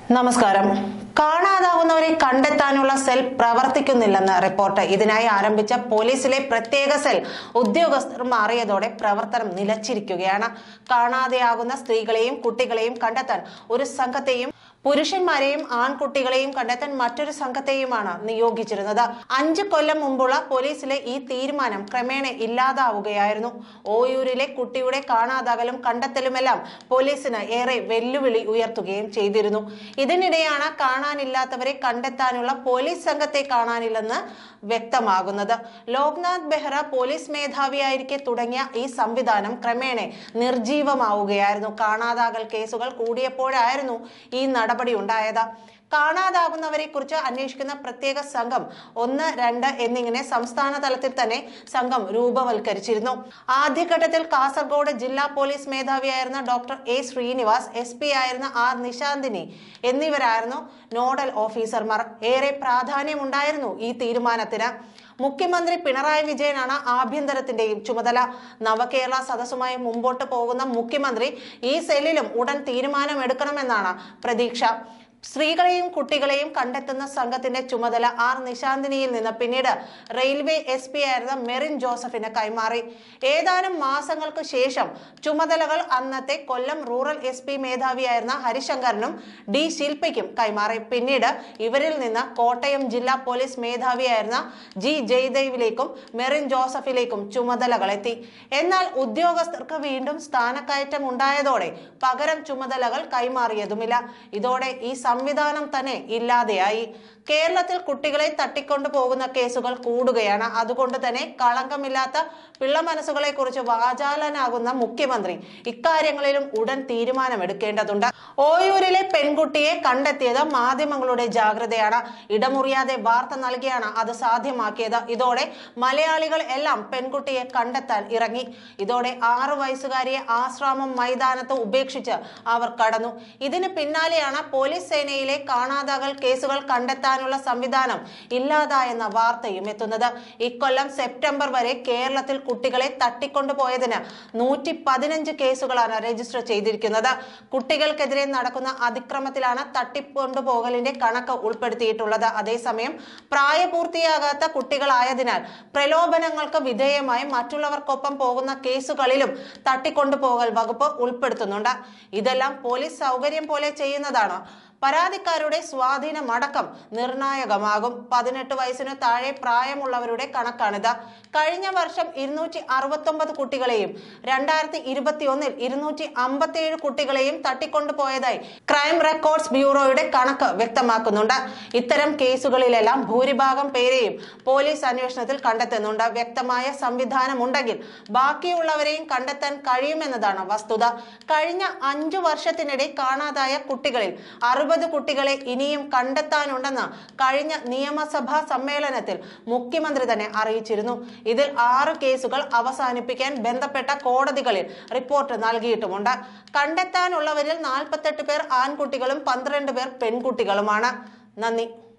നമസ്കാരം. കാണാതാവുന്നവരെ കണ്ടെത്താനുള്ള cell പ്രവർത്തിക്കുന്നില്ലെന്ന് report. ഇതിനായി ആരംഭിച്ച പോലീസിലെ പ്രത്യേക സെൽ ഉദ്യോഗസ്ഥർ മാറിയതോടെ പ്രവർത്തനം നിലച്ചിരിക്കുകയാണ്. കാണാതെയാകുന്ന സ്ത്രീകളെയും കുട്ടികളെയും കണ്ടെത്താൻ ഒരു സംഘത്തെയും പുരുഷന്മാരെയും ആൺകുട്ടികളെയും കണ്ടെത്താൻ മറ്റൊരു സംഘത്തെയുമാണ് നിയോഗിച്ചിരുന്നത്. 5 കൊല്ലം മുമ്പുള്ള പോലീസിലെ ഈ തീരുമാനം ക്രമേണ ഇല്ലാതാവുകയായിരുന്നു. ഓയൂരിലെ കുട്ടിയുടെ കാണാതാകലും കണ്ടെത്തലുമെല്ലാം പോലീസിന് ഏറെ വെല്ലുവിളി ഉയർത്തുകയും ചെയ്തിരുന്നു. ഇതിനിടെയാണ് കാണാനില്ലാത്തവരെ കണ്ടെത്താനുള്ള പോലീസ് സംഘത്തെ കാണാനില്ലെന്ന് വ്യക്തമാകുന്നത്. ലോക്നാഥ് ബെഹ്റ പോലീസ് മേധാവിയായിരിക്കെ തുടങ്ങിയ ഈ സംവിധാനം ക്രമേണ നിർജീവമാവുകയായിരുന്നു. കാണാതാകൽ കേസുകൾ കൂടിയപ്പോഴായിരുന്നു ഈ നടപടി ഉണ്ടായത്. കാണാതാകുന്നവരെ കുറിച്ച് അന്വേഷിക്കുന്ന പ്രത്യേക സംഘം 1, 2 എന്നിങ്ങനെ സംസ്ഥാന തലത്തിൽ തന്നെ സംഘം രൂപവൽക്കരിച്ചിരുന്നു. ആദ്യഘട്ടത്തിൽ കാസർഗോഡ് ജില്ലാ പോലീസ് മേധാവിയായിരുന്ന ഡോക്ടർ എ ശ്രീനിവാസ്, SP ആയിരുന്ന R നിശാന്തിനി എന്നിവരായിരുന്നു നോഡൽ ഓഫീസർമാർ. ഏറെ പ്രാധാന്യമുണ്ടായിരുന്നു ഈ തീരുമാനത്തിന്. മുഖ്യമന്ത്രി പിണറായി വിജയനാണ് ആഭ്യന്തരത്തിന്റെയും ചുമതല. നവകേരള സദസ്സുമായി മുമ്പോട്ട് പോകുന്ന മുഖ്യമന്ത്രി ഈ സെല്ലിലും ഉടൻ തീരുമാനമെടുക്കണമെന്നാണ് പ്രതീക്ഷ. സ്ത്രീകളെയും കുട്ടികളെയും കണ്ടെത്തുന്ന സംഘത്തിന്റെ ചുമതല R നിശാന്തിനിയിൽ നിന്ന് പിന്നീട് റെയിൽവേ SP ആയിരുന്ന മെറിൻ ജോസഫിന് കൈമാറി. ഏതാനും മാസങ്ങൾക്ക് ശേഷം ചുമതലകൾ അന്നത്തെ കൊല്ലം റൂറൽ SP മേധാവിയായിരുന്ന ഹരിശങ്കറിനും D ശില്പയ്ക്കും കൈമാറി. പിന്നീട് ഇവരിൽ നിന്ന് കോട്ടയം ജില്ലാ പോലീസ് മേധാവിയായിരുന്ന G ജയദേവിലേക്കും മെറിൻ ജോസഫിലേക്കും ചുമതലകൾ എത്തി. എന്നാൽ ഉദ്യോഗസ്ഥർക്ക് വീണ്ടും സ്ഥാനക്കയറ്റം ഉണ്ടായതോടെ പകരം ചുമതലകൾ കൈമാറിയതുമില്ല. ഇതോടെ ഈ സംവിധാനം തന്നെ ഇല്ലാതെയായി. കേരളത്തിൽ കുട്ടികളെ തട്ടിക്കൊണ്ടു പോകുന്ന കേസുകൾ കൂടുകയാണ്. അതുകൊണ്ട് തന്നെ കളങ്കമില്ലാത്ത പിള്ള മനസ്സുകളെ കുറിച്ച് വാചാലനാകുന്ന മുഖ്യമന്ത്രി ഇക്കാര്യങ്ങളിലും ഉടൻ തീരുമാനമെടുക്കേണ്ടതുണ്ട്. ഓയൂരിലെ പെൺകുട്ടിയെ കണ്ടെത്തിയത് മാധ്യമങ്ങളുടെ ജാഗ്രതയാണ്. ഇടമുറിയാതെ വാർത്ത നൽകിയാണ് അത് സാധ്യമാക്കിയത്. ഇതോടെ മലയാളികൾ എല്ലാം പെൺകുട്ടിയെ കണ്ടെത്താൻ ഇറങ്ങി. ഇതോടെ 6 വയസ്സുകാരിയെ ആശ്രാമം മൈതാനത്ത് ഉപേക്ഷിച്ച് അവർ കടന്നു. ഇതിന് പിന്നാലെയാണ് പോലീസ് സേനയിലെ കാണാതാകൽ കേസുകൾ കണ്ടെത്താനുള്ള സംവിധാനം ഇല്ലാതായെന്ന വാർത്തയും എത്തുന്നത്. ഇക്കൊല്ലം സെപ്റ്റംബർ വരെ കേരളത്തിൽ കുട്ടികളെ തട്ടിക്കൊണ്ടുപോയതിന് 115 കേസുകളാണ് രജിസ്റ്റർ ചെയ്തിരിക്കുന്നത്. കുട്ടികൾക്കെതിരെ നടക്കുന്ന അതിക്രമത്തിലാണ് തട്ടിക്കൊണ്ടുപോകലിന്റെ കണക്ക് ഉൾപ്പെടുത്തിയിട്ടുള്ളത്. അതേസമയം പ്രായപൂർത്തിയാകാത്ത കുട്ടികളായതിനാൽ പ്രലോഭനങ്ങൾക്ക് വിധേയമായി മറ്റുള്ളവർക്കൊപ്പം പോകുന്ന കേസുകളിലും തട്ടിക്കൊണ്ടുപോകൽ വകുപ്പ് ഉൾപ്പെടുത്തുന്നുണ്ട്. ഇതെല്ലാം പോലീസ് സൗകര്യം പോലെ ചെയ്യുന്നതാണ്. പരാതിക്കാരുടെ സ്വാധീനമടക്കം നിർണായകമാകും. 18 വയസ്സിനു താഴെ പ്രായമുള്ളവരുടെ കണക്കാണിത്. കഴിഞ്ഞ വർഷം 269 കുട്ടികളെയും 2021 257 കുട്ടികളെയും തട്ടിക്കൊണ്ടുപോയതായി ക്രൈം റെക്കോർഡ്സ് ബ്യൂറോയുടെ കണക്ക് വ്യക്തമാക്കുന്നുണ്ട്. ഇത്തരം കേസുകളിലെല്ലാം ഭൂരിഭാഗം പേരെയും പോലീസ് അന്വേഷണത്തിൽ കണ്ടെത്തുന്നുണ്ട്. വ്യക്തമായ സംവിധാനമുണ്ടെങ്കിൽ ബാക്കിയുള്ളവരെയും കണ്ടെത്താൻ കഴിയുമെന്നതാണ് വസ്തുത. കഴിഞ്ഞ 5 വർഷത്തിനിടെ കാണാതായ കുട്ടികളിൽ 60 കുട്ടികളെ ഇനിയും കണ്ടെത്താനുണ്ടെന്ന് കഴിഞ്ഞ നിയമസഭാ സമ്മേളനത്തിൽ മുഖ്യമന്ത്രി തന്നെ അറിയിച്ചിരുന്നു. ഇതിൽ 6 കേസുകൾ അവസാനിപ്പിക്കാൻ ബന്ധപ്പെട്ട കോടതികളിൽ റിപ്പോർട്ട് നൽകിയിട്ടുമുണ്ട്. കണ്ടെത്താനുള്ളവരിൽ 48 പേർ ആൺകുട്ടികളും 12 പേർ പെൺകുട്ടികളുമാണ്. നന്ദി.